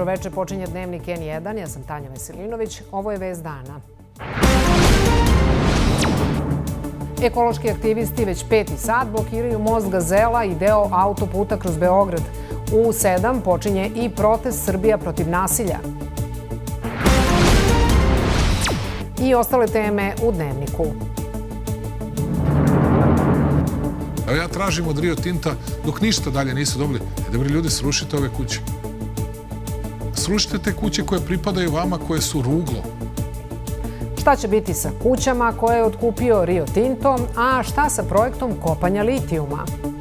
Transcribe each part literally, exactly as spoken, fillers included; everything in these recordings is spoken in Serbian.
veče, počinje Dnevnik N jedan. Ja sam Tanja Veselinović. Ovo je vest dana. Ekološki aktivisti već peti sat blokiraju most Gazela i deo autoputa kroz Beograd. U sedam počinje i protest Srbija protiv nasilja. I ostale teme u Dnevniku. Evo ja tražim od Rio Tinta, dok ništa dalje nisu dobili, da bi ljudi srušite ove kuće. Srušite te kuće koje pripadaju vama, koje su ruglo. Šta će biti sa kućama koje je otkupio Rio Tinto, a šta sa projektom kopanja litijuma?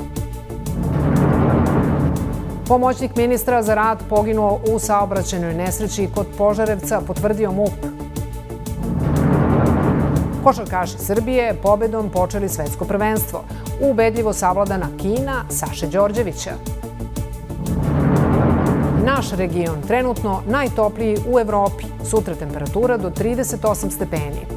Pomoćnik ministra za rad poginuo u saobraćajnoj nesreći kod Požarevca, potvrdio MUP. Košarkaši Srbije pobedom počeli svetsko prvenstvo. Ubedljivo savladana Kina Saše Đorđevića. Naš region trenutno najtopliji u Evropi. Sutra temperatura do trideset osam stepeni.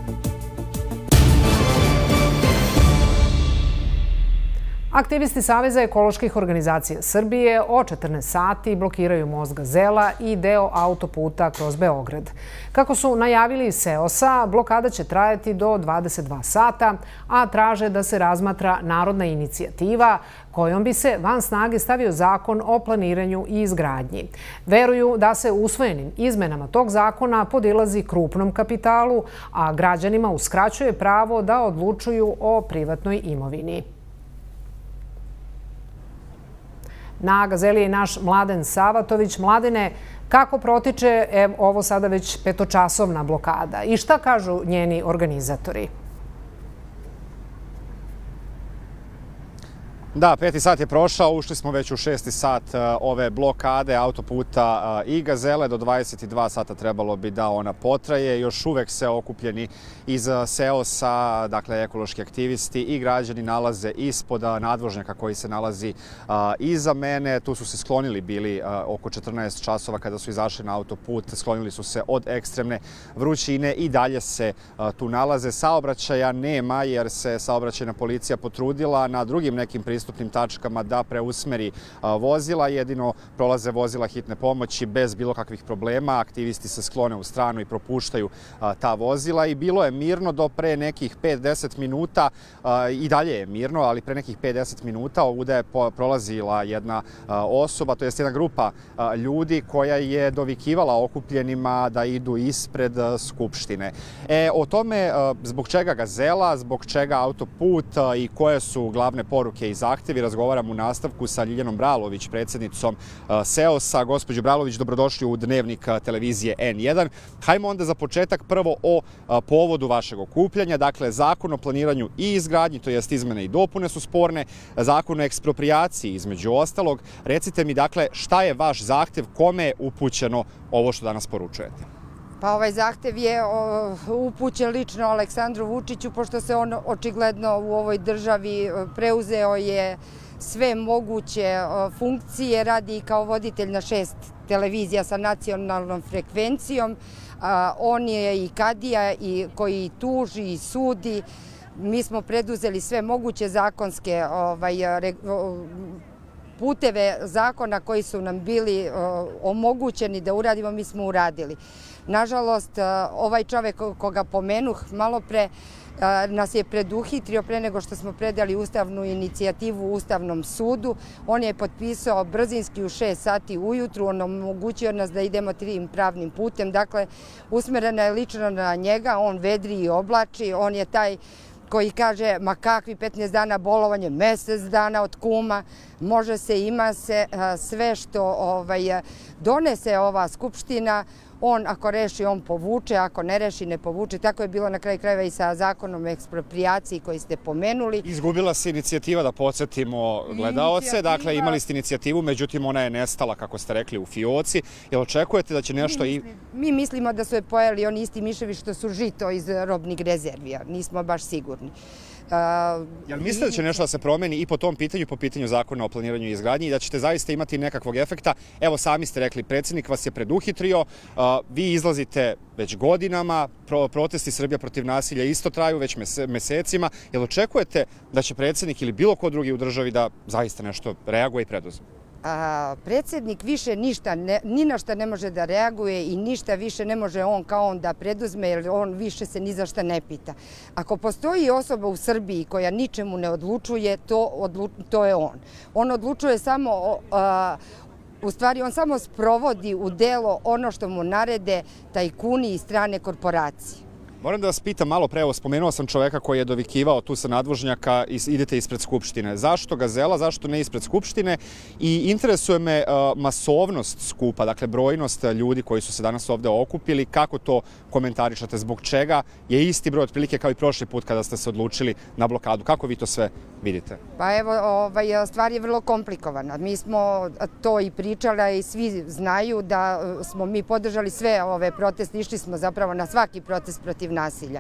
Aktivisti Saveza ekoloških organizacija Srbije o četrnaest sati blokiraju most Gazela i deo autoputa kroz Beograd. Kako su najavili iz Seosa, blokada će trajati do dvadeset dva sata, a traže da se razmatra narodna inicijativa kojom bi se van snage stavio zakon o planiranju i izgradnji. Veruju da se usvojenim izmenama tog zakona podilazi krupnom kapitalu, a građanima uskraćuje pravo da odlučuju o privatnoj imovini. Na Gazeli je naš Mladen Savatović. Mladene, kako protiče ovo sada već petočasovna blokada i šta kažu njeni organizatori? Da, peti sat je prošao, ušli smo već u šesti sat ove blokade autoputa i Gazele. Do dvadeset dva sata trebalo bi da ona potraje. Još uvek se okupljeni iz Seosa, dakle ekološki aktivisti i građani nalaze ispod nadvožnjaka koji se nalazi iza mene. Tu su se sklonili bili oko četrnaest časova kada su izašli na autoput. Sklonili su se od ekstremne vrućine i dalje se tu nalaze. Saobraćaja nema jer se saobraćajna policija potrudila na drugim nekim pristupima pristupnim tačkama da preusmeri vozila. Jedino prolaze vozila hitne pomoći bez bilo kakvih problema. Aktivisti se sklone u stranu i propuštaju ta vozila i bilo je mirno do pre nekih pet do deset minuta. I dalje je mirno, ali pre nekih pet do deset minuta ovuda je prolazila jedna osoba, to jest jedna grupa ljudi koja je dovikivala okupljenima da idu ispred Skupštine. E, o tome zbog čega Gazela, zbog čega autoput i koje su glavne poruke i zahtevi razgovaram u nastavku sa Ljiljanom Bralović, predsjednicom Seosa. Gospođo Bralović, dobrodošli u Dnevnik televizije N jedan. Hajmo onda za početak prvo o povodu vašeg okupljanja. Dakle, zakon o planiranju i izgradnji, to jest izmene i dopune su sporne, zakon o eksproprijaciji između ostalog. Recite mi, dakle, šta je vaš zahtev, kome je upućeno ovo što danas poručujete? Pa ovaj zahtev je upućen lično Aleksandru Vučiću, pošto se on očigledno u ovoj državi preuzeo je sve moguće funkcije, radi kao voditelj na šest televizija sa nacionalnom frekvencijom. On je i kadija koji tuži i sudi. Mi smo preduzeli sve moguće zakonske puteve zakona koji su nam bili omogućeni da uradimo, mi smo uradili. Nažalost, ovaj čovek koga pomenuh malo pre nas je preduhitrio pre nego što smo predali ustavnu inicijativu Ustavnom sudu. On je potpisao brzinski u šest sati ujutru, on omogućio nas da idemo tim pravnim putem. Dakle, usmerena je lično na njega, on vedri i oblači, on je taj koji kaže, ma kakvi petnaest dana bolovanje, mesec dana od kuma, može se, ima se, sve što donese ova Skupština, on ako reši, on povuče, ako ne reši, ne povuče. Tako je bilo na kraju krajeva i sa zakonom o eksproprijaciji koji ste pomenuli. Izgubila se inicijativa, da podsjetimo gledaoce. Dakle, imali ste inicijativu, međutim ona je nestala, kako ste rekli, u fioci. Jel očekujete da će nešto... Mi mislimo da su je pojeli oni isti miševi što su žito iz robnih rezervija. Nismo baš sigurni. Jel mislite da će nešto da se promeni i po tom pitanju, po pitanju zakona o planiranju i izgradnji i da ćete zaista imati nekakvog efekta? Evo, sami ste rekli, predsjednik vas je preduhitrio, vi izlazite već godinama, protesti Srbija protiv nasilja isto traju već mesecima. Jel očekujete da će predsjednik ili bilo ko drugi u državi da zaista nešto reaguje i preduzme? predsjednik više ništa, ni na šta ne može da reaguje i ništa više ne može on kao on da preduzme, jer on više se ni za šta ne pita. Ako postoji osoba u Srbiji koja ničemu ne odlučuje, to je on. On odlučuje samo, u stvari on samo sprovodi u delo ono što mu narede tajkuni i strane korporacije. Moram da vas pitam malo pre, evo, spomenuo sam čoveka koji je dovikivao tu sa nadvožnjaka i idete ispred Skupštine. Zašto Gazela, zašto ne ispred Skupštine? I interesuje me masovnost skupa, dakle brojnost ljudi koji su se danas ovde okupili. Kako to komentarišate? Zbog čega je isti broj otprilike kao i prošli put kada ste se odlučili na blokadu? Kako vi to sve vidite? Pa evo, stvar je vrlo komplikovana. Mi smo to i pričali i svi znaju da smo mi podržali sve ove proteste. Išli smo zapravo na svaki protest protiv nasilja.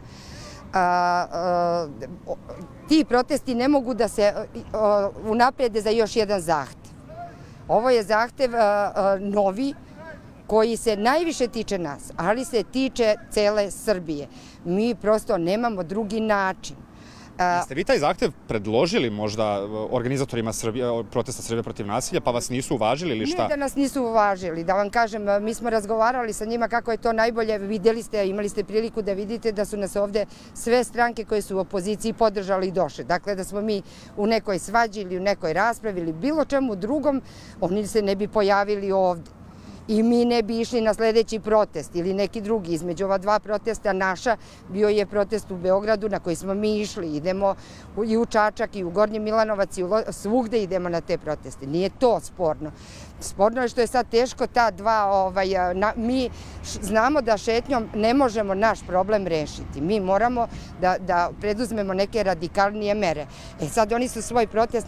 Ti protesti ne mogu da se unaprede za još jedan zahtev. Ovo je zahtev novi koji se najviše tiče nas, ali se tiče cele Srbije. Mi prosto nemamo drugi način. Jeste vi taj zahtev predložili možda organizatorima protesta Srbije protiv nasilja, pa vas nisu uvažili ili šta? Ne da nas nisu uvažili, da vam kažem, mi smo razgovarali sa njima kako je to najbolje, vidjeli ste, imali ste priliku da vidite da su nas ovde sve stranke koje su u opoziciji podržali i došle. Dakle, da smo mi u nekoj svađi ili u nekoj raspravi ili bilo čemu drugom, oni se ne bi pojavili ovde. I mi ne bi išli na sledeći protest ili neki drugi. Između ova dva protesta naša bio je protest u Beogradu na koji smo mi išli. Idemo i u Čačak i u Gornji Milanovac i svugde idemo na te proteste. Nije to sporno. Sporno je što je sad teško ta dva, mi znamo da šetnjom ne možemo naš problem rešiti. Mi moramo da preduzmemo neke radikalnije mere. E sad oni su svoj protest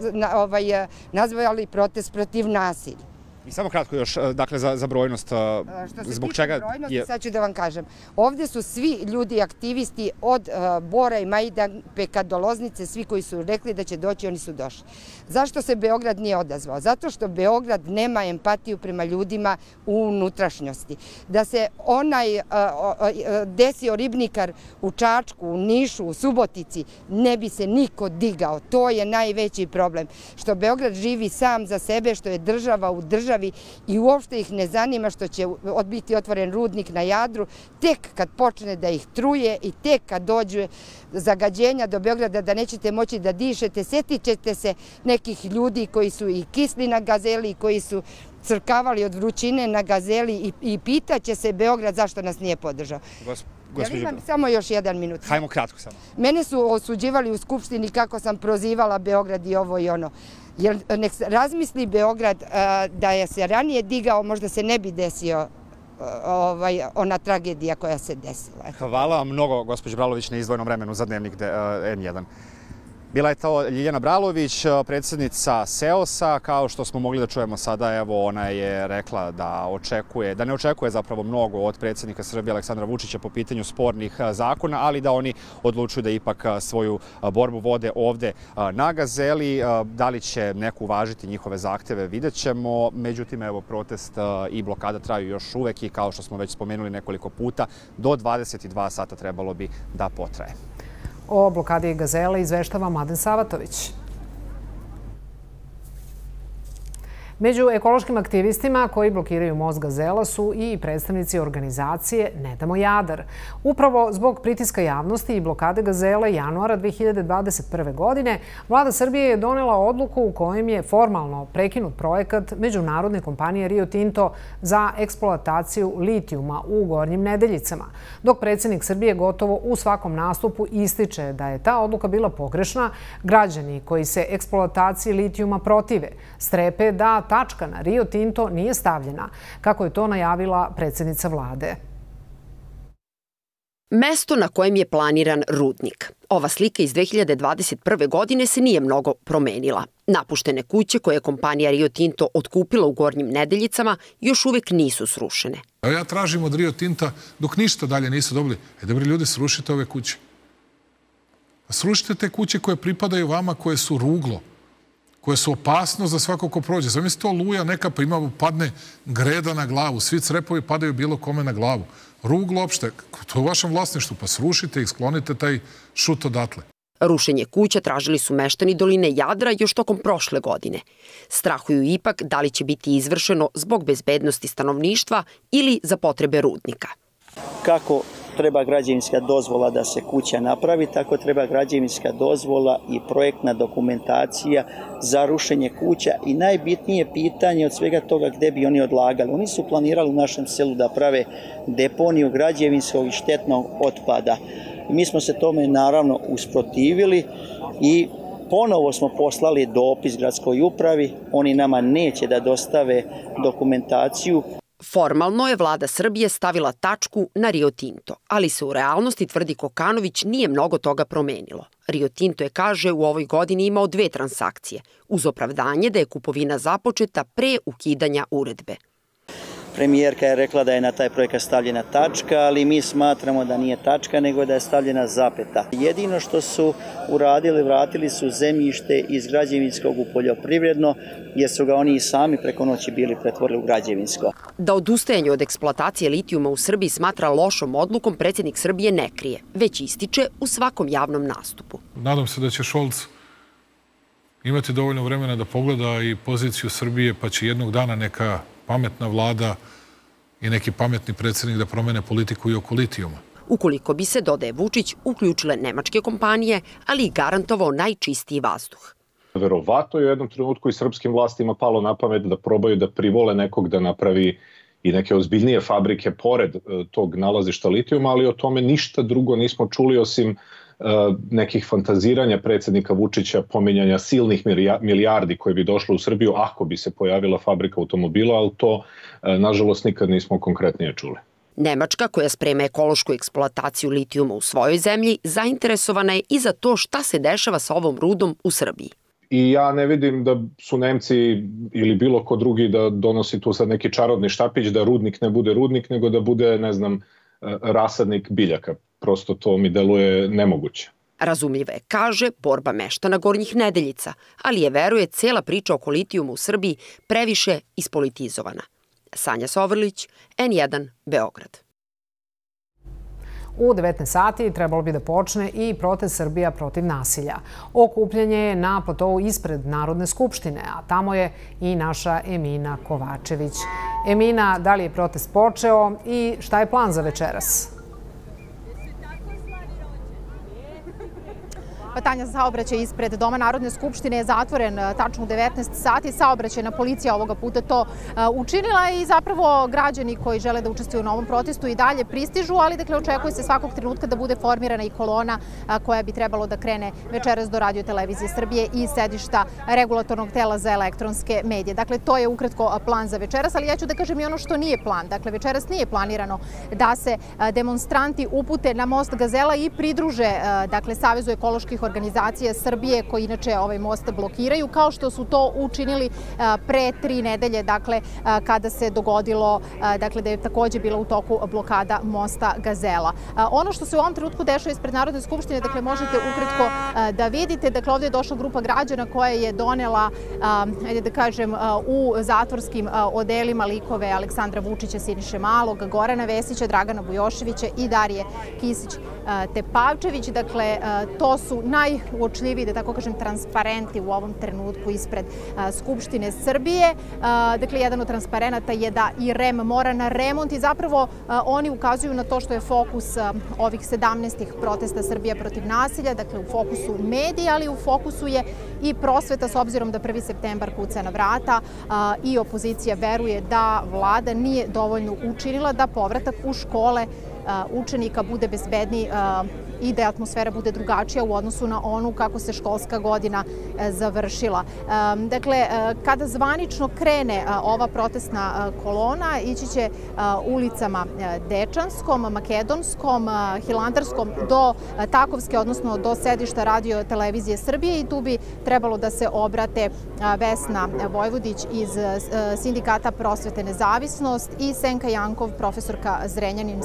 nazvali protest protiv nasilja. I samo kratko još, dakle, za brojnost, zbog čega je... Što se tiče brojnosti, sad ću da vam kažem. Ovde su svi ljudi aktivisti od Bora i Majdanpeka do Loznice, svi koji su rekli da će doći, oni su došli. Zašto se Beograd nije odazvao? Zato što Beograd nema empatiju prema ljudima u unutrašnjosti. Da se onaj desio ribnikar u Čačku, u Nišu, u Subotici, ne bi se niko digao. To je najveći problem. Što Beograd živi sam za sebe, što je država u državi, i uopšte ih ne zanima što će biti otvoren rudnik na Jadru, tek kad počne da ih truje i tek kad dođe zagađenja do Beograda da nećete moći da dišete, setit ćete se nekih ljudi koji su i kisli na Gazeli, koji su crkavali od vrućine na Gazeli i pitaće se Beograd zašto nas nije podržao. Ja imam samo još jedan minut. Hajmo kratko samo. Mene su osuđivali u Skupštini kako sam prozivala Beograd i ovo i ono. Jer nek razmisli Beograd da je se ranije digao, možda se ne bi desio ona tragedija koja se desila. Hvala vam mnogo, gospođo Bralović, na izdvojenom vremenu za Dnevnik N jedan. Bila je to Ljiljana Bralović, predsjednica SEOS-a. Kao što smo mogli da čujemo sada, evo, ona je rekla da očekuje, da ne očekuje zapravo mnogo od predsjednika Srbije Aleksandra Vučića po pitanju spornih zakona, ali da oni odlučuju da ipak svoju borbu vode ovde na Gazeli. Da li će neko uvažiti njihove zahteve, vidjet ćemo. Međutim, evo, protest i blokada traju još uvek i kao što smo već spomenuli nekoliko puta, do dvadeset dva sata trebalo bi da potraje. O blokadi Gazele izveštava Mladen Savatović. Među ekološkim aktivistima koji blokiraju most Gazela su i predstavnici organizacije Ne damo Jadar. Upravo zbog pritiska javnosti i blokade Gazele januara dve hiljade dvadeset prve. godine, Vlada Srbije je donela odluku u kojem je formalno prekinut projekat međunarodne kompanije Rio Tinto za eksploataciju litijuma u Gornjim Nedeljicama. Dok predsjednik Srbije gotovo u svakom nastupu ističe da je ta odluka bila pogrešna, građani koji se eksploataciji litijuma protive strepe da tačka na Rio Tinto nije stavljena, kako je to najavila predsjednica vlade. Mesto na kojem je planiran rudnik. Ova slika iz dve hiljade dvadeset prve. godine se nije mnogo promenila. Napuštene kuće koje je kompanija Rio Tinto otkupila u Gornjim Nedeljicama još uvek nisu srušene. Ja tražim od Rio Tinta, dok ništa dalje nisu dobili, e dobro ljudi, srušite ove kuće. Srušite te kuće koje pripadaju vama, koje su ruglo, koje su opasnost za svako ko prođe. Zamislite to oluja neka, pa ima, padne greda na glavu, svi crepovi padaju bilo kome na glavu. Ruglo opšte, to je u vašem vlasništvu, pa srušite ih, sklonite taj šut odatle. Rušenje kuća tražili su meštani doline Jadra još tokom prošle godine. Strahuju ipak da li će biti izvršeno zbog bezbednosti stanovništva ili za potrebe rudnika. Kako treba građevinska dozvola da se kuća napravi, tako treba građevinska dozvola i projektna dokumentacija za rušenje kuća i najbitnije pitanje od svega toga gde bi oni odlagali. Oni su planirali u našem selu da prave deponiju građevinskog i štetnog otpada. Mi smo se tome naravno usprotivili i ponovo smo poslali dopis gradskoj upravi, oni nama neće da dostave dokumentaciju. Formalno je vlada Srbije stavila tačku na Rio Tinto, ali se u realnosti, tvrdi Kokanović, nije mnogo toga promenilo. Rio Tinto je, kaže, u ovoj godini imao dve transakcije, uz opravdanje da je kupovina započeta pre ukidanja uredbe. Premijerka je rekla da je na taj projekat stavljena tačka, ali mi smatramo da nije tačka, nego da je stavljena zapeta. Jedino što su uradili, vratili su zemljište iz građevinskog u poljoprivredno, jer su ga oni i sami preko noći bili pretvorili u građevinsko. Da odustajanje od eksploatacije litijuma u Srbiji smatra lošom odlukom, predsjednik Srbije ne krije, već ističe u svakom javnom nastupu. Nadam se da će Šolc imati dovoljno vremena da pogleda i poziciju Srbije, pa će jednog dana neka pametna vlada i neki pametni predsjednik da promene politiku i oko litijuma. Ukoliko bi se, dodaje Vučić, uključile nemačke kompanije, ali i garantovao najčistiji vazduh. Verovatno je u jednom trenutku i srpskim vlastima palo na pamet da probaju da privole nekog da napravi i neke ozbiljnije fabrike pored tog nalazišta litijuma, ali o tome ništa drugo nismo čuli osim nekih fantaziranja predsjednika Vučića, pominjanja silnih milijardi koje bi došle u Srbiju ako bi se pojavila fabrika automobila, ali to, nažalost, nikad nismo konkretnije čuli. Nemačka, koja sprema ekološku eksploataciju litijuma u svojoj zemlji, zainteresovana je i za to šta se dešava sa ovom rudom u Srbiji. I ja ne vidim da su Nemci ili bilo ko drugi da donosi tu sad neki čarobni štapić, da rudnik ne bude rudnik, nego da bude, ne znam, rasadnik biljaka. Prosto to mi deluje nemoguće. Razumljiva je, kaže, borba meštana Gornjih Nedeljica, ali je, veruje, cela priča oko litijumu u Srbiji previše ispolitizovana. Sanja Sovrlić, N jedan, Beograd. U devetnaest sati trebalo bi da počne i protest Srbija protiv nasilja. Okupljanje je na platovu ispred Narodne skupštine, a tamo je i naša Emina Kovačević. Emina, da li je protest počeo i šta je plan za večeras? Tanja, saobraćaj ispred Doma Narodne skupštine je zatvoren tačno u devetnaest sati. Saobraćajna policija ovoga puta to učinila i zapravo građani koji žele da učestvuju na ovom protestu i dalje pristižu, ali dakle očekuje se svakog trenutka da bude formirana i kolona koja bi trebalo da krene večeras do Radio televizije Srbije i sedišta regulatornog tela za elektronske medije. Dakle, to je ukratko plan za večeras, ali ja ću da kažem i ono što nije plan. Dakle, večeras nije planirano da se demonstranti upute na most Gazela i pridruže, dakle, Savezu ekoloških organizacija Srbije koji inače ovaj most blokiraju, kao što su to učinili pre tri nedelje, dakle, kada se dogodilo, dakle, da je takođe bila u toku blokada mosta Gazela. Ono što se u ovom trenutku dešava ispred Narodne skupštine, dakle, možete ukratko da vidite, dakle, ovdje je došla grupa građana koja je donela, ajde da kažem, u zatvorskim odelima likove Aleksandra Vučića, Siniše Malog, Gorana Vesića, Dragana Bujoševića i Darije Kisić-Tepavčević. Dakle, to su najuočljiviji, da tako kažem, transparenti u ovom trenutku ispred Skupštine Srbije. Dakle, jedan od transparenata je da i R E M mora na remont i zapravo oni ukazuju na to što je fokus ovih sedamnaestih protesta Srbija protiv nasilja, dakle, u fokusu medija, ali u fokusu je i prosveta, s obzirom da prvi septembar kuca na vrata i opozicija veruje da vlada nije dovoljno učinila da povratak u škole učenika bude bezbedniji i da atmosfera bude drugačija u odnosu na onu kako se školska godina završila. Dakle, kada zvanično krene ova protestna kolona, ići će ulicama Dečanskom, Makedonskom, Hilandarskom do Takovske, odnosno do sedišta Radio televizije Srbije, i tu bi trebalo da se obrate Vesna Vojvodić iz Sindikata prosvete Nezavisnost i Senka Jankov, profesorka Zrenjaninske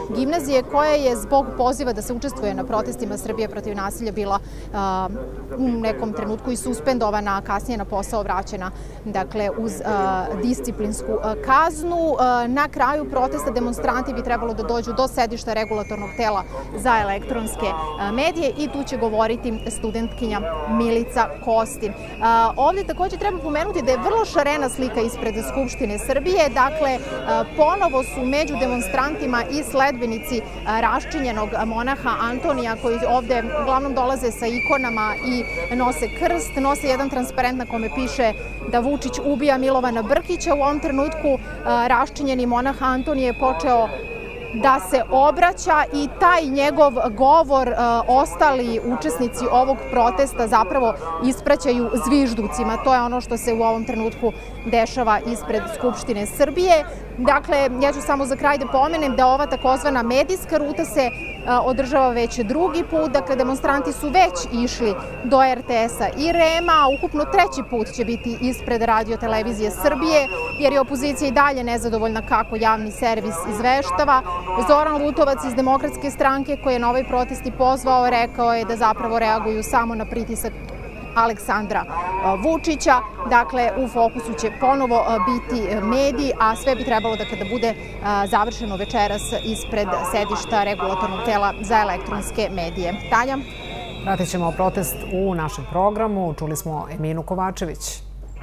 gimnazije koja je zbog poziva da se učestvuje na protestima Srbije protiv nasilja bila u nekom trenutku i suspendovana, a kasnije na posao vraćena, dakle, uz disciplinsku kaznu. Na kraju protesta demonstranti bi trebalo da dođu do sedišta regulatornog tela za elektronske medije i tu će govoriti studentkinja Milica Kostin. Ovdje također treba pomenuti da je vrlo šarena slika ispred Skupštine Srbije. Dakle, ponovo su među demonstrantima i sledbenici raščinjenog monaha Antonija koji ovdje uglavnom dolaze sa ikonama i nose krst, nose jedan transparent na kome piše da Vučić ubija Milovana Brkića. U ovom trenutku raščinjeni monah Antonije je počeo da se obraća i taj njegov govor ostali učesnici ovog protesta zapravo ispraćaju zvižducima. To je ono što se u ovom trenutku dešava ispred Skupštine Srbije. Dakle, ja ću samo za kraj da pomenem da ova takozvana medijska ruta se održava već drugi put. Dakle, demonstranti su već išli do er te es-a i REM-a, a ukupno treći put će biti ispred Radio televizije Srbije, jer je opozicija i dalje nezadovoljna kako javni servis izveštava. Zoran Lutovac iz Demokratske stranke, koji je na ovaj protest i pozvao, rekao je da zapravo reaguju samo na pritisak Aleksandra Vučića. Dakle, u fokusu će ponovo biti mediji, a sve bi trebalo da kada bude završeno večeras ispred sedišta regulatornog tela za elektronske medije. Tanja? Pratit ćemo protest u našem programu. Čuli smo Eminu Kovačević.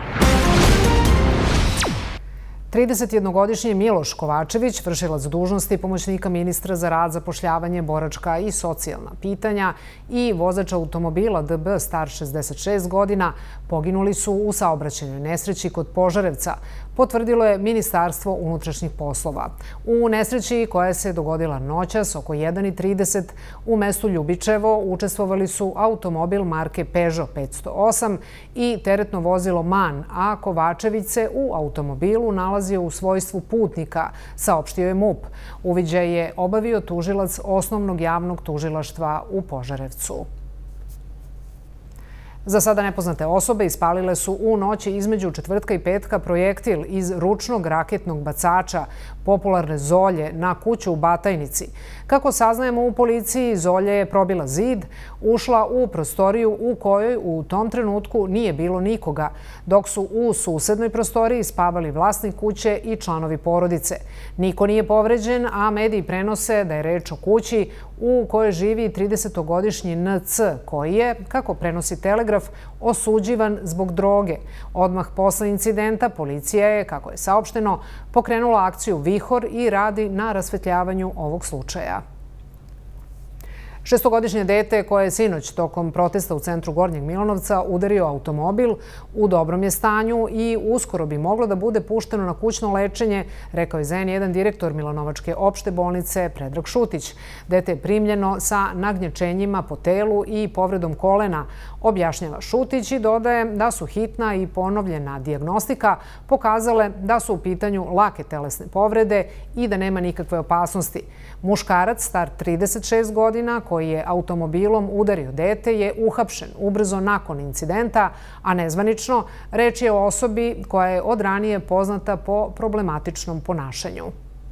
tridesetjednogodišnji Miloš Kovačević, vršilac dužnosti pomoćnika ministra za rad, zapošljavanje, boračka i socijalna pitanja i vozač automobila D B star šezdeset šest godina, poginuli su u saobraćajnoj nesreći kod Požarevca, potvrdilo je Ministarstvo unutrašnjih poslova. U nesreći koja se dogodila noćas oko jedan i trideset u mestu Ljubičevo učestvovali su automobil marke Peugeot petsto osam i teretno vozilo MAN, a Kovačević se u automobilu nalazio u svojstvu putnika, saopštio je MUP. Uviđaj je obavio tužilac Osnovnog javnog tužilaštva u Požarevcu. Za sada nepoznate osobe ispalile su u noći između četvrtka i petka projektil iz ručnog raketnog bacača popularne Zolje na kuću u Batajnici. Kako saznajemo u policiji, Zolja je probila zid, ušla u prostoriju u kojoj u tom trenutku nije bilo nikoga, dok su u susednoj prostoriji spavali vlasnik kuće i članovi porodice. Niko nije povređen, a mediji prenose da je reč o kući u kojoj živi tridesetogodišnji N C, koji je, kako prenosi Telegraf, osuđivan zbog droge. Odmah posle incidenta policija je, kako je saopšteno, pokrenula akciju Vihor i radi na rasvetljavanju ovog slučaja. Šestogodišnje dete koje je sinoć tokom protesta u centru Gornjeg Milanovca udario automobil u dobrom je stanju i uskoro bi moglo da bude pušteno na kućno lečenje, rekao je za en jedan direktor Milanovačke opšte bolnice Predrag Šutić. Dete je primljeno sa nagnječenjima po telu i povredom kolena, objašnjava Šutić i dodaje da su hitna i ponovljena dijagnostika pokazale da su u pitanju lake telesne povrede i da nema nikakve opasnosti. Muškarac star trideset šest godina koji je automobilom udario dete je uhapšen ubrzo nakon incidenta, a nezvanično reč je o osobi koja je od ranije poznata po problematičnom ponašanju.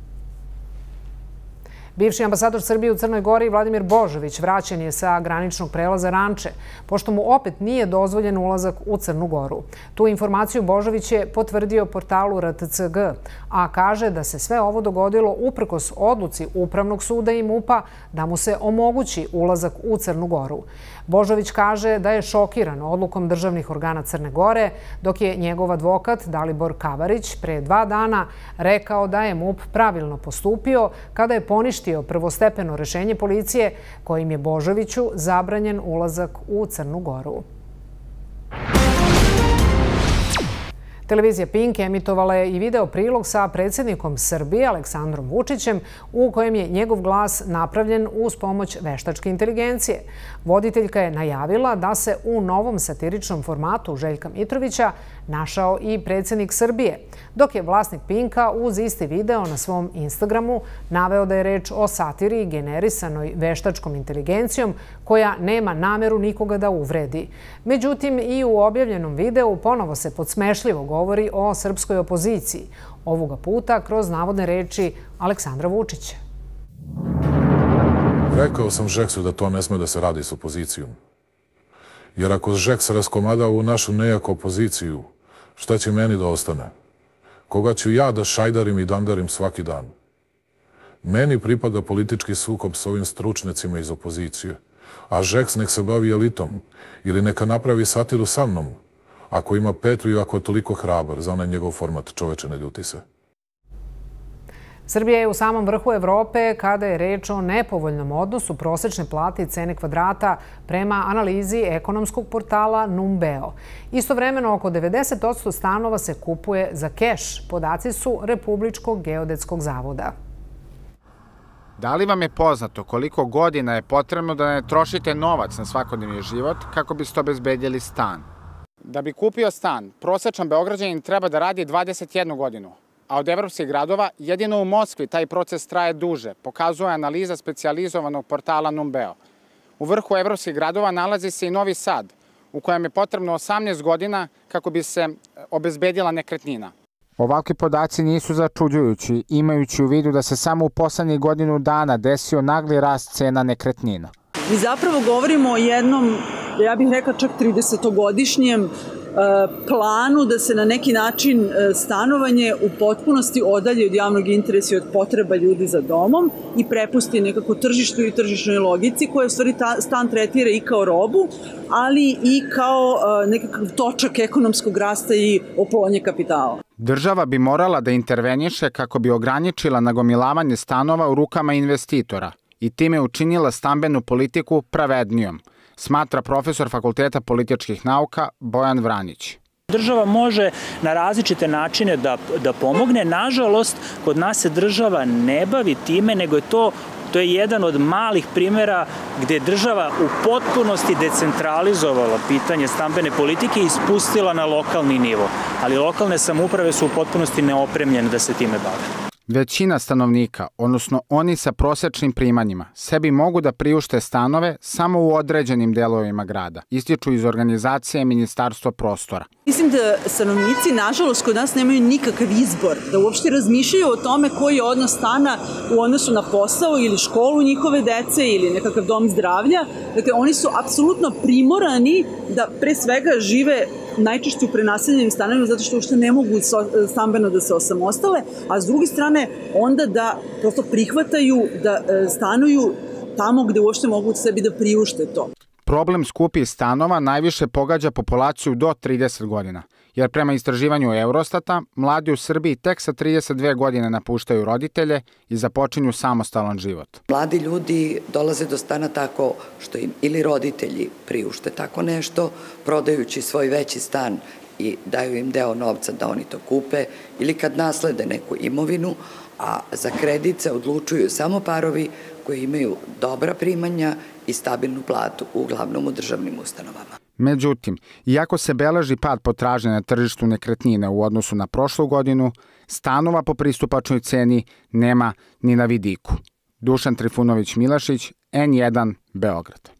Bivši ambasador Srbije u Crnoj Gori Vladimir Božović vraćen je sa graničnog prelaza Ranče, pošto mu opet nije dozvoljen ulazak u Crnu Goru. Tu informaciju Božović je potvrdio portalu R T C G, a kaže da se sve ovo dogodilo uprkos odluci Upravnog suda i MUP-a da mu se omogući ulazak u Crnu Goru. Božović kaže da je šokiran odlukom državnih organa Crne Gore, dok je njegov advokat Dalibor Kavarić pre dva dana rekao da je MUP pravilno postupio kada je poništio prvostepeno rešenje policije kojim je Božoviću zabranjen ulazak u Crnu Goru. Televizija Pink emitovala je i video prilog sa predsjednikom Srbije Aleksandrom Vučićem u kojem je njegov glas napravljen uz pomoć veštačke inteligencije. Voditeljka je najavila da se u novom satiričnom formatu Željka Mitrovića našao i predsjednik Srbije, dok je vlasnik Pinka uz isti video na svom Instagramu naveo da je reč o satiri generisanoj veštačkom inteligencijom koja nema nameru nikoga da uvredi. Međutim, i u objavljenom videu ponovo se podsmešljivo govori o srpskoj opoziciji, ovoga puta kroz navodne reči Aleksandra Vučića. Rekao sam Žeksu da to ne sme da se radi s opozicijom. Jer ako Žeks raskomada u našu nejako opoziciju, šta će meni da ostane? Koga ću ja da šajdarim i dandarim svaki dan? Meni pripada politički sukob s ovim stručnjacima iz opozicije, a Žeks nek se bavi elitom ili neka napravi satiru sa mnom, ako ima petlju i ako je toliko hrabar za onaj njegov format, čoveče, ne ljuti se. Srbija je u samom vrhu Evrope kada je reč o nepovoljnom odnosu prosečne plate i cene kvadrata prema analizi ekonomskog portala Numbeo. Istovremeno, oko devedeset posto stanova se kupuje za keš. Podaci su Republičkog geodetskog zavoda. Da li vam je poznato koliko godina je potrebno da ne trošite novac na svakodnevni život kako biste obezbedili stan? Da bi kupio stan, prosečan Beograđanin treba da radi dvadeset jednu godinu. A od evropskih gradova jedino u Moskvi taj proces traje duže, pokazuje analiza specijalizovanog portala Numbeo. U vrhu evropskih gradova nalazi se i Novi Sad, u kojem je potrebno osamnaest godina kako bi se obezbedila nekretnina. Ovakvi podaci nisu začuđujući, imajući u vidu da se samo u poslednjih godinu dana desio nagli rast cena nekretnina. Mi zapravo govorimo o jednom, ja bih rekla čak tridesetogodišnjem planu da se na neki način stanovanje u potpunosti odalje od javnog interesa i od potreba ljudi za domom i prepusti nekako tržištu i tržišnoj logici koja u stvari stan tretira i kao robu, ali i kao nekakav točak ekonomskog rasta i oplodnje kapitala. Država bi morala da interveniše kako bi ograničila nagomilavanje stanova u rukama investitora i time učinila stambenu politiku pravednijom, smatra profesor Fakulteta političkih nauka Bojan Vranić. Država može na različite načine da, da pomogne. Nažalost, kod nas se država ne bavi time, nego je to, to je jedan od malih primjera gde je država u potpunosti decentralizovala pitanje stambene politike i spustila na lokalni nivo. Ali lokalne samouprave su u potpunosti neopremljene da se time bave. Većina stanovnika, odnosno oni sa prosečnim primanjima, sebi mogu da priušte stanove samo u određenim delovima grada, ističu iz organizacije Ministarstvo prostora. Mislim da stanovnici, nažalost, kod nas nemaju nikakav izbor, da uopšte razmišljaju o tome koji je odnos stana u odnosu na posao ili školu njihove dece ili nekakav dom zdravlja. Dakle, oni su apsolutno primorani da pre svega žive najčešće u prenaseljenim stanovima zato što uopšte ne mogu stambeno da se osamostale, a s druge strane onda da prosto prihvataju da stanuju tamo gde uopšte mogu sebi da priušte to. Problem skupih stanova najviše pogađa populaciju do trideset godina, jer prema istraživanju Eurostata, mladi u Srbiji tek sa trideset dve godine napuštaju roditelje i započinju samostalan život. Mladi ljudi dolaze do stana tako što im ili roditelji priušte tako nešto, prodajući svoj veći stan i daju im deo novca da oni to kupe, ili kad naslede neku imovinu, a za kredit se odlučuju samo parovi koji imaju dobra primanja i stabilnu platu, uglavnom u državnim ustanovama. Međutim, iako se beleži pad potražnje na tržištu nekretnina u odnosu na prošlu godinu, stanova po pristupačnoj ceni nema ni na vidiku. Dušan Trifunović-Milašić, N jedan, Beograd.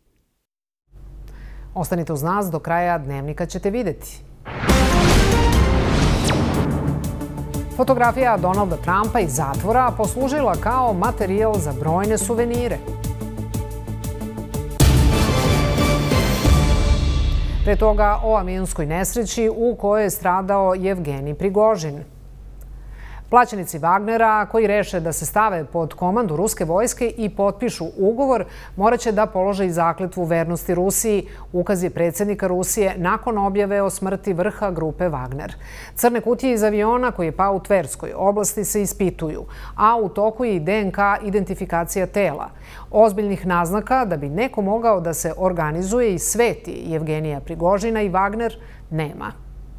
Ostanite uz nas, do kraja dnevnika ćete videti. Fotografija Donalda Trumpa iz zatvora poslužila kao materijal za brojne suvenire. Pre toga o avionskoj nesreći u kojoj je stradao Jevgenij Prigožin. Plaćenici Wagnera koji reše da se stave pod komandu ruske vojske i potpišu ugovor moraće da polože i zakletvu vernosti Rusiji, ukaz je predsjednika Rusije nakon objave o smrti vrha grupe Wagner. Crne kutije iz aviona koji je pao u Tverskoj oblasti se ispituju, a u toku je i D N K identifikacija tela. Ozbiljnih naznaka da bi neko mogao da se organizuje i sveti Jevgenija Prigožina i Wagner nema.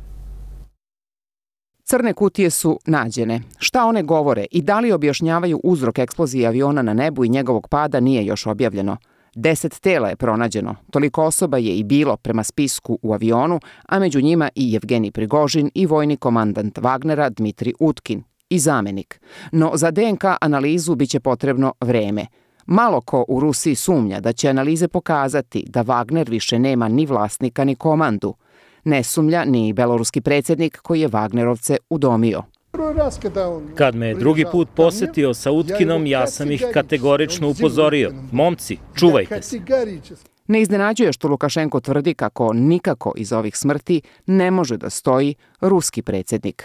Crne kutije su nađene. Šta one govore i da li objašnjavaju uzrok eksplozije aviona na nebu i njegovog pada nije još objavljeno. Deset tela je pronađeno. Toliko osoba je i bilo prema spisku u avionu, a među njima i Jevgenij Prigožin i vojni komandant Wagnera Dmitri Utkin i zamenik. No za D N K analizu biće potrebno vreme. Malo ko u Rusiji sumnja da će analize pokazati da Wagner više nema ni vlasnika ni komandu. Ne sumnja ni beloruski predsjednik koji je Wagnerovce udomio. Kad me je drugi put posetio sa Utkinom, ja sam ih kategorično upozorio. Momci, čuvajte se. Ne iznenađuje što Lukašenko tvrdi kako nikako iz ovih smrti ne može da stoji ruski predsjednik.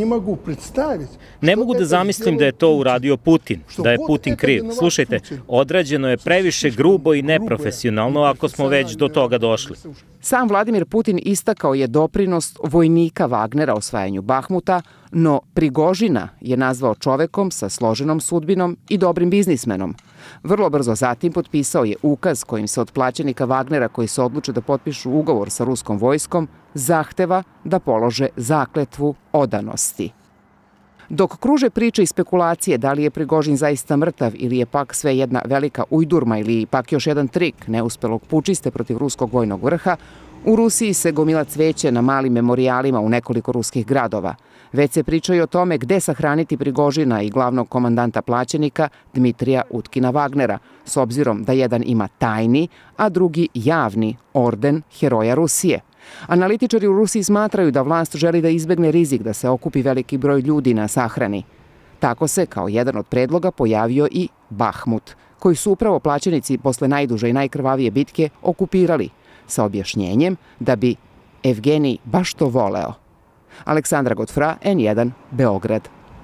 Ne mogu da zamislim da je to uradio Putin, da je Putin kriv. Slušajte, odrađeno je previše grubo i neprofesionalno ako smo već do toga došli. Sam Vladimir Putin istakao je doprinos vojnika Wagnera osvajanju Bahmuta, no Prigožina je nazvao čovekom sa složenom sudbinom i dobrim biznismenom. Vrlo brzo zatim potpisao je ukaz kojim se od plaćenika Wagnera koji se odluče da potpišu ugovor sa ruskom vojskom zahteva da polože zakletvu odanosti. Dok kruže priče i spekulacije da li je Prigožin zaista mrtav ili je pak sve jedna velika ujdurma ili pak još jedan trik neuspelog pučiste protiv ruskog vojnog vrha, u Rusiji se gomila cveće na malim memorijalima u nekoliko ruskih gradova. Već se priča i o tome gde sahraniti Prigožina i glavnog komandanta plaćenika Dmitrija Utkina Wagnera, s obzirom da jedan ima tajni, a drugi javni orden Heroja Rusije. Analitičari u Rusiji smatraju da vlast želi da izbegne rizik da se okupi veliki broj ljudi na sahrani. Tako se, kao jedan od predloga, pojavio i Bahmut, koji su upravo plaćenici posle najduže i najkrvavije bitke okupirali, sa objašnjenjem da bi Evgenij baš to voleo. Aleksandra Godfra, N jedan, Beograd.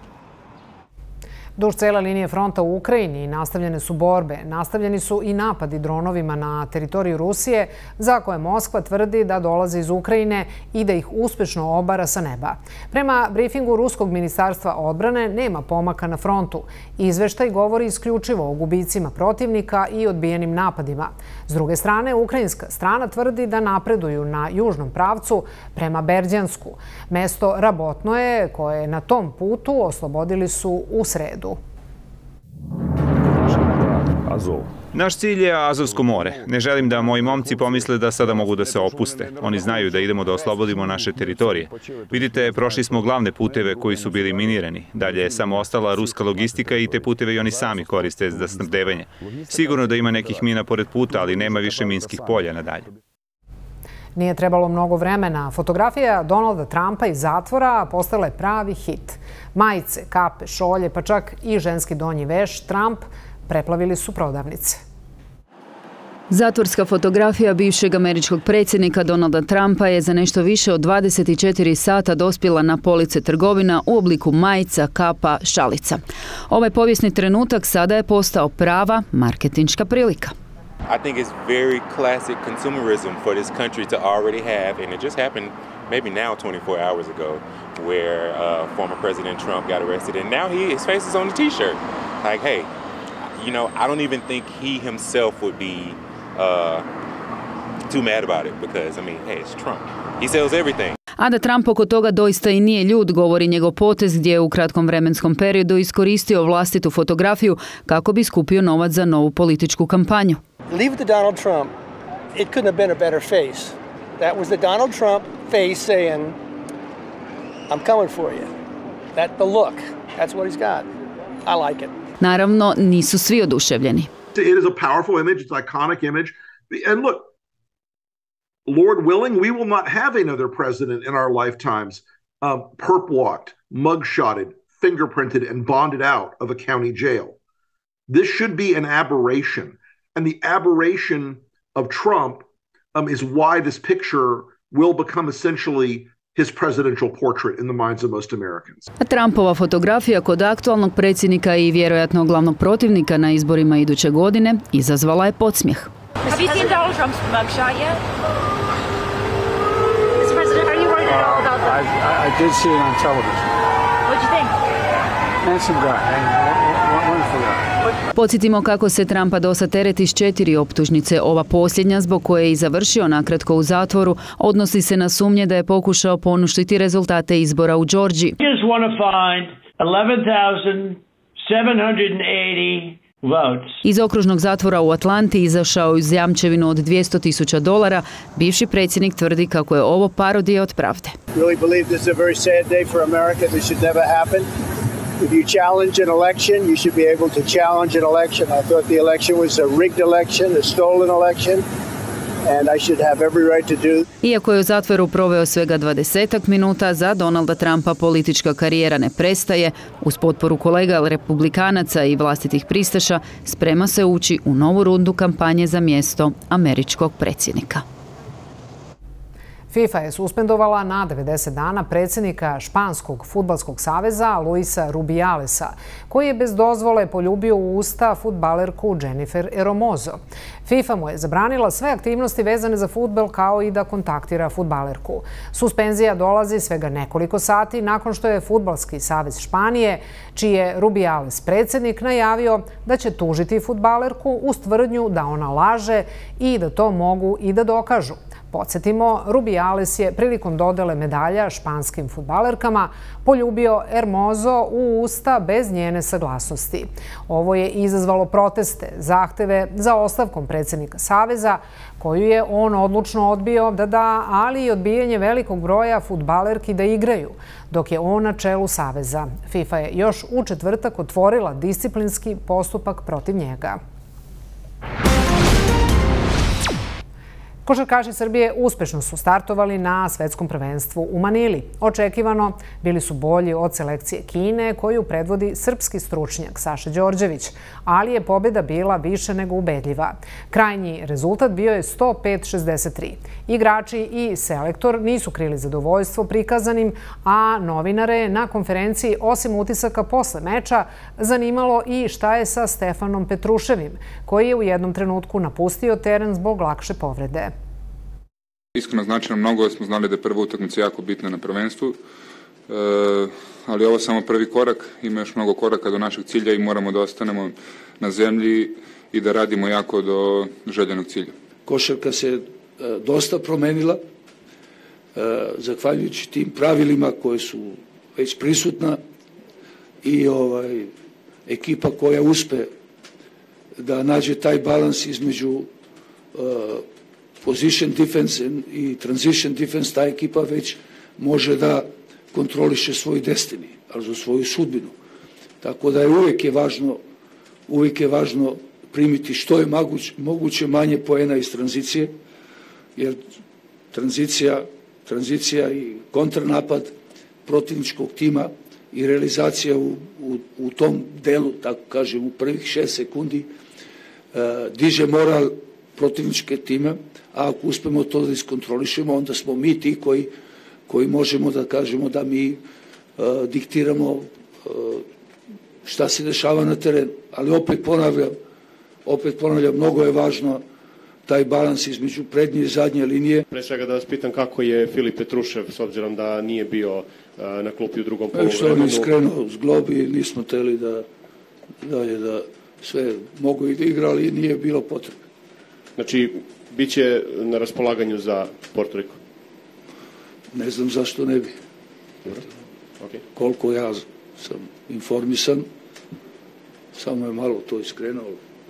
Duž cele linije fronta u Ukrajini nastavljene su borbe, nastavljeni su i napadi dronovima na teritoriju Rusije, za koje Moskva tvrdi da dolaze iz Ukrajine i da ih uspešno obara sa neba. Prema brifingu Ruskog ministarstva odbrane nema pomaka na frontu. Izveštaj govori isključivo o gubicima protivnika i odbijenim napadima. S druge strane, ukrajinska strana tvrdi da napreduju na južnom pravcu prema Berđansku. Mesto Rabotnoje, koje na tom putu oslobodili su u sredu. Naš cilj je Azovsko more. Ne želim da moji momci pomisle da sada mogu da se opuste. Oni znaju da idemo da oslobodimo naše teritorije. Vidite, prošli smo glavne puteve koji su bili minirani. Dalje je samo ostala ruska logistika i te puteve i oni sami koriste za snabdevanje. Sigurno da ima nekih mina pored puta, ali nema više minskih polja nadalje. Nije trebalo mnogo vremena. Fotografija Donalda Trumpa iz zatvora postala je pravi hit. Majice, kape, šolje, pa čak i ženski donji veš Trump preplavili su prodavnice. Zatvorska fotografija bivšeg američkog predsjednika Donalda Trumpa je za nešto više od dvadeset četiri sata dospjela na police trgovina u obliku majica, kapa, šalica. Ovaj povijesni trenutak sada je postao prava marketinška prilika. I think it's very classic consumerism for this country to already have, and it just happened maybe now twenty-four hours ago, where uh, former President Trump got arrested, and now he, his face is on the T-shirt. Like, hey, you know, I don't even think he himself would be uh, too mad about it, because, I mean, hey, it's Trump. He sells everything. A da Trump oko toga doista i nije ljud, govori njegov potez gdje je u kratkom vremenskom periodu iskoristio vlastitu fotografiju kako bi skupio novac za novu političku kampanju. Leave it to Donald Trump. It couldn't have been a better face. That was the Donald Trump face saying, I'm coming for you. That the look. That's what he's got. I like it. Naravno, nisu svi oduševljeni. It is a powerful image. It's an iconic image. And look, Lord willing, we will not have another president in our lifetimes um, perp-walked, mug-shotted, fingerprinted, and bonded out of a county jail. This should be an aberration. And the aberration of Trump um, is why this picture will become essentially his presidential portrait in the minds of most Americans. Trumpova fotografija kod aktualnog predsjednika i vjerojatno glavnog protivnika na izborima iduće godine izazvala je podsmijeh. Have you seen Donald Trump's mugshot yet? Mister President, are you worried at all about that? I, I did see it on television. What'd you think? Handsome guy. Wonderful guy. Podsjetimo kako se Trumpa dosta tereti s četiri optužnice. Ova posljednja, zbog koje je i završio nakratko u zatvoru, odnosi se na sumnje da je pokušao poništiti rezultate izbora u Georgiji. Iz okružnog zatvora u Atlanti izašao uz jamčevinu od dvjesto tisuća dolara. Bivši predsjednik tvrdi kako je ovo parodija od pravde. If you challenge an election, you should be able to challenge an election. I thought the election was a rigged election, a stolen election. and I should have every right to do. Iako je u zatvoru proveo svega dvadesetak minuta, za Donalda Trumpa politička karijera ne prestaje. Uz potporu kolega republikanaca i vlastitih pristaša sprema se ući u novu rundu kampanje za mjesto američkog predsjednika. FIFA je suspendovala na devedeset dana predsjednika Španskog fudbalskog saveza Luisa Rubialesa, koji je bez dozvole poljubio u usta fudbalerku Jennifer Hermoso. FIFA mu je zabranila sve aktivnosti vezane za fudbal kao i da kontaktira fudbalerku. Suspenzija dolazi svega nekoliko sati nakon što je Fudbalski savez Španije, čiji je Rubiales predsjednik, najavio da će tužiti fudbalerku uz tvrdnju da ona laže i da to mogu i da dokažu. Podsjetimo, Rubiales je prilikom dodele medalja španskim fudbalerkama poljubio Hermoso u usta bez njene saglasnosti. Ovo je izazvalo proteste, zahteve za ostavkom predsjednika Saveza, koju je on odlučno odbio da da, ali i odbijanje velikog broja fudbalerki da igraju, dok je on na čelu Saveza. FIFA je još u četvrtak otvorila disciplinski postupak protiv njega. Košarkaši Srbije uspešno su startovali na svetskom prvenstvu u Manili. Očekivano, bili su bolji od selekcije Kine, koju predvodi srpski stručnjak Saša Đorđević, ali je pobjeda bila više nego ubedljiva. Krajnji rezultat bio je sto pet šezdeset tri. Igrači i selektor nisu krili zadovoljstvo prikazanim, a novinare je na konferenciji osim utisaka posle meča zanimalo i šta je sa Stefanom Petruševim, koji je u jednom trenutku napustio teren zbog lakše povrede. Iskreno znači nam mnogo, smo znali da je prva utakmica jako bitna na prvenstvu, ali ovo je samo prvi korak, ima još mnogo koraka do našeg cilja i moramo da ostanemo na zemlji i da radimo jako do željenog cilja. Košarka se dosta promenila, zahvaljujući tim pravilima koje su već prisutna i ovaj, ekipa koja uspe da nađe taj balans između position defense i transition defense, ta ekipa već može da kontroliše svoj destiny, ali za svoju sudbinu. Tako da je uvijek je važno, uvijek je važno primiti što je moguće, moguće manje poena iz tranzicije, jer tranzicija, tranzicija i kontranapad protivničkog tima i realizacija u, u, u tom delu, tako kažem, u prvih šest sekundi, uh, diže moral protivničke tima, a ako uspemo to da iskontrolišemo, onda smo mi ti koji, koji možemo da kažemo da mi uh, diktiramo uh, šta se dešava na terenu. Ali opet ponavljam, opet ponavljam, mnogo je važno taj balans između prednje i zadnje linije. Pre svega da vas pitam kako je Filip Petrušev, s obzirom da nije bio uh, na klupi u drugom poluvremenu. Što on je skrenuo s globi i nismo teli da dalje da sve mogu i da igra, ali nije bilo potrebe. Znači, bit će na raspolaganju za Porto Riko? Ne znam zašto ne bi. Okay. Koliko ja sam informisan, samo je malo to iskrenuo.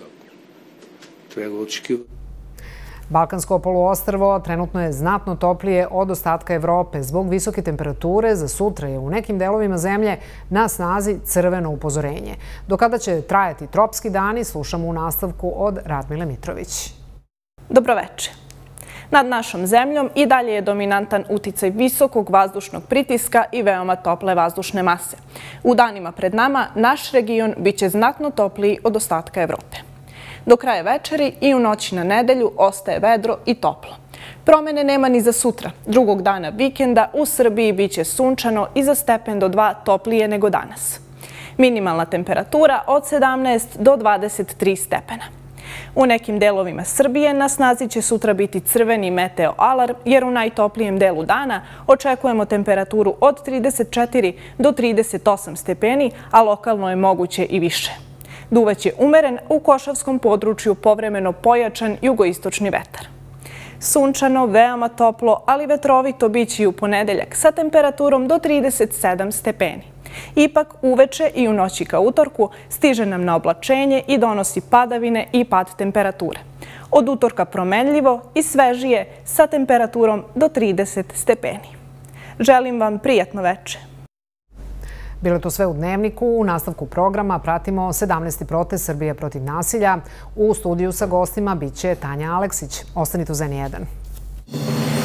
Treba očekivati. Balkansko poluostrvo trenutno je znatno toplije od ostatka Evrope. Zbog visoke temperature za sutra je u nekim delovima zemlje na snazi crveno upozorenje. Do kada će trajati tropski dani, slušamo u nastavku od Radmile Mitrović. Dobroveče. Nad našom zemljom i dalje je dominantan uticaj visokog vazdušnog pritiska i veoma tople vazdušne mase. U danima pred nama naš region biće znatno topliji od ostatka Evrope. Do kraja večeri i u noći na nedelju ostaje vedro i toplo. Promene nema ni za sutra. Drugog dana vikenda u Srbiji biće sunčano i za stepen do dva toplije nego danas. Minimalna temperatura od sedamnaest do dvadeset tri stepena. U nekim delovima Srbije na snazi će sutra biti crveni meteo alarm, jer u najtoplijem delu dana očekujemo temperaturu od trideset četiri do trideset osam stepeni, a lokalno je moguće i više. Duvaće umeren, u Košavskom području povremeno pojačan jugoistočni vetar. Sunčano, veoma toplo, ali vetrovito biće i u ponedeljak sa temperaturom do trideset sedam stepeni. Ipak uveče i u noći ka utorku stiže nam na oblačenje i donosi padavine i pad temperature. Od utorka promenljivo i svežije sa temperaturom do trideset stepeni. Želim vam prijatno veče. Bilo je to sve u Dnevniku. U nastavku programa pratimo sedamnaesti protest Srbije protiv nasilja. U studiju sa gostima biće Tanja Aleksić. Ostanite uz N jedan.